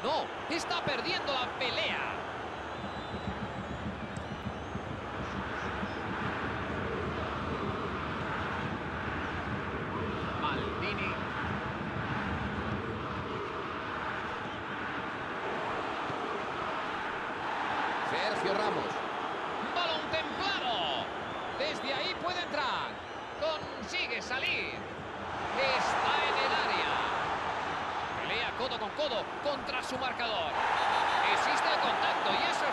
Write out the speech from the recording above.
No, está perdiendo la pelea. Maldini. Sergio Ramos. Balón templado. Desde ahí puede entrar. Consigue salir. Está en el área. Pelea codo con codo contra su marcador. Existe el contacto y es